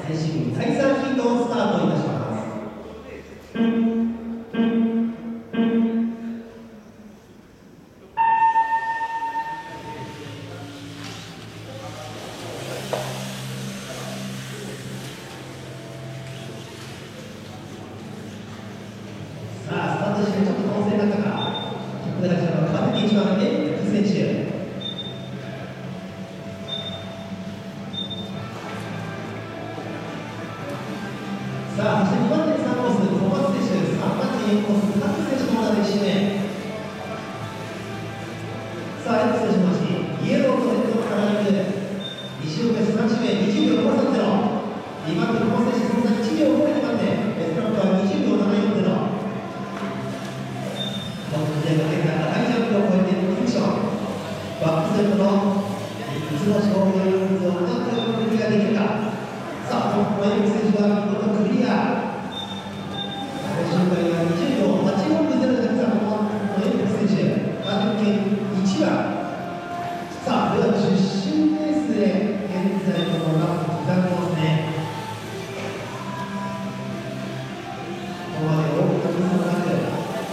最終組第3ヒートをスタートいたします。さあ、スタートしてちょっと混戦だったか。ここで1番目、福選手。さあ、そして2番手に3コース、小松選手、3番手に4コース、各選手の中で1周目。さあ、X 選手の足、イエローとレッドのカラーリング。2周目、3周目、20秒530。2番手、小松選手、その差1秒5で2番手、ベストラップは20秒74での。本気でかけたハイジャンプを超えてフィクション。バックセットの3つの勝負の人数をうまくクリアできるか。さあ、ここはX選手が見事クリア。最終回は20秒840で出たこのX選手、関係1番。さあ、では10周レースで現在このラップ刻んでますね。ここまで大きなミスもなく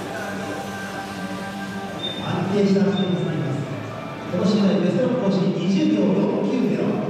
安定した走りを見せています。この試合ベスト更新20秒490。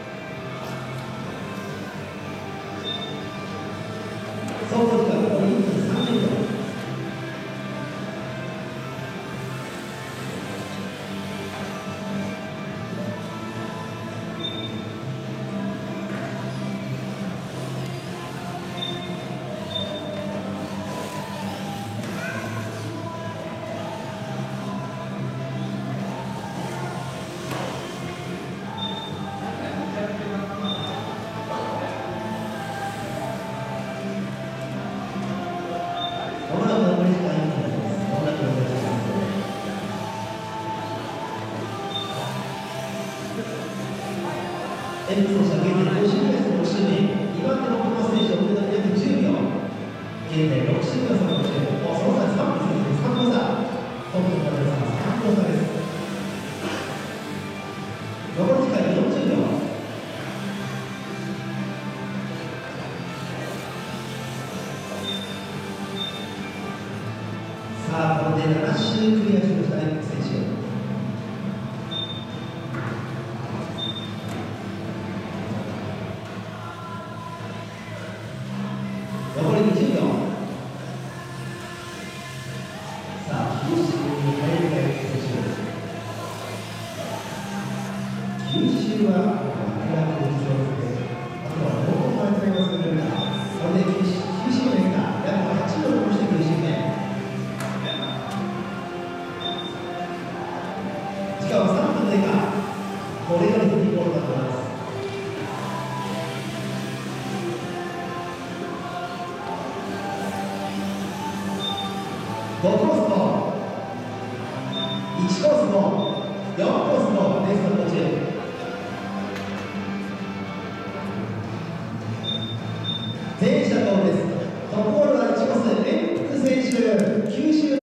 総合時間1分30秒。X 選手は現在5周目です。6周目、2番手の小松選手を遅れた約10秒。現在6周目を3分して、その差3分です。3分差。トップの方ですが3分差です。残り時間40秒。さあ、これで7周クリアしました X 選手。残り20秒。さあ、9周に入るか選手。9周は明らかに必要です。あとはどこまで使いますか。これで9周目ですが、約8秒残して9周目。時間は3分経過。これがリズムボールだと思います。5コースと1コースと4コースのレースの途中。